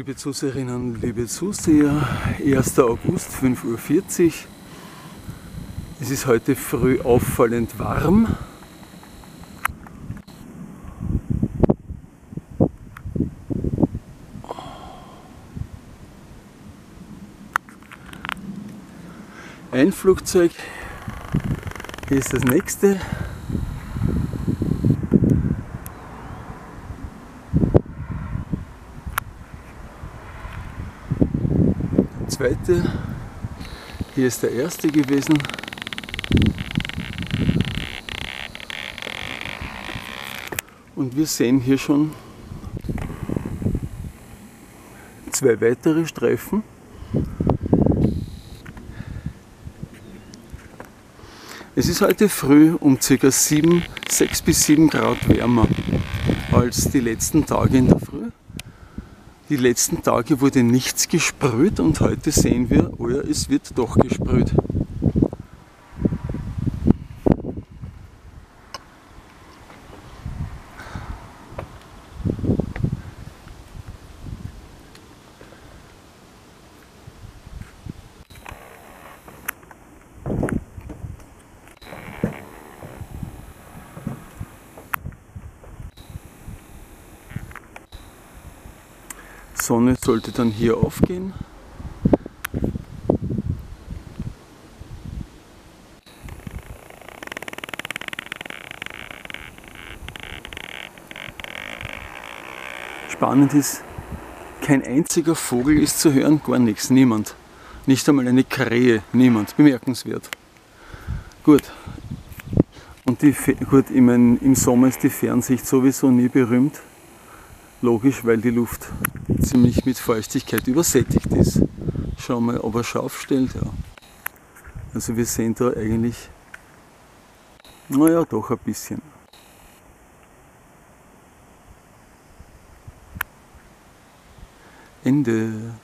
Liebe Zuseherinnen, liebe Zuseher, 1. August, 5:40 Uhr. Es ist heute früh auffallend warm. Ein Flugzeug, hier ist das nächste. Zweite, hier ist der erste gewesen. Und wir sehen hier schon zwei weitere Streifen. Es ist heute früh um ca. 6 bis 7 Grad wärmer als die letzten Tage in der Früh. Die letzten Tage wurde nichts gesprüht und heute sehen wir, oh ja, es wird doch gesprüht. Sonne sollte dann hier aufgehen. Spannend ist, kein einziger Vogel ist zu hören, gar nichts, niemand. Nicht einmal eine Krähe, niemand, bemerkenswert. Gut. Und gut, ich meine, im Sommer ist die Fernsicht sowieso nie berühmt. Logisch, weil die Luft ziemlich mit Feuchtigkeit übersättigt ist. Schauen wir, ob er scharf stellt. Ja. Also wir sehen da eigentlich, naja, doch ein bisschen. Ende.